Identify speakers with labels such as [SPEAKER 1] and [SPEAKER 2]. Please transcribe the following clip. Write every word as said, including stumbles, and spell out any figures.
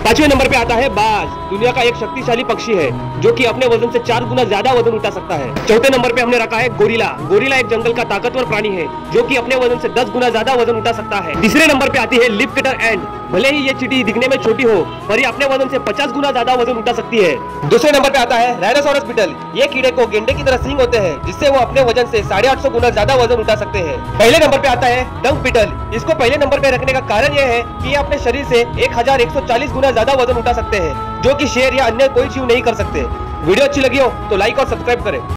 [SPEAKER 1] पांचवें नंबर पे आता है बाज। दुनिया का एक शक्तिशाली पक्षी है जो कि अपने वजन से चार गुना ज्यादा वजन उठा सकता है। चौथे नंबर पे हमने रखा है गोरिल्ला। गोरिल्ला एक जंगल का ताकतवर प्राणी है जो कि अपने वजन से दस गुना ज्यादा वजन उठा सकता है। तीसरे नंबर पे आती है लीफ कटर एंट। भले ही ये चींटी दिखने में छोटी हो पर ये अपने वजन से पचास गुना ज्यादा वजन उठा सकती है। दूसरे नंबर पे आता है राइनोसोरस बीटल। ये कीड़े को गेंडे की तरह सींग होते हैं जिससे वो अपने वजन से साढ़े आठ सौ गुना ज्यादा वजन उठा सकते हैं। पहले नंबर पे आता है डंक बीटल। इसको पहले नंबर पे रखने का कारण यह है कि ये अपने शरीर से एक हजार एक सौ चालीस गुना ज्यादा वजन उठा सकते हैं जो कि शेर या अन्य कोई जीव नहीं कर सकते। वीडियो अच्छी लगी हो तो लाइक और सब्सक्राइब करें।